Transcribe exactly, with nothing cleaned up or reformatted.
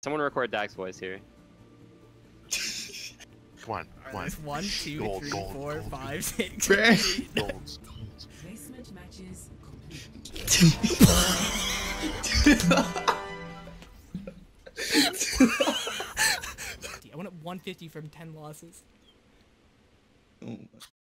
Someone record Dak's voice here. Come on, come on. There's one, two, Gold, three, gold, four, gold. five, six, Bruh. eight. Golds. Placement matches I went up one fifty from ten losses. Oh my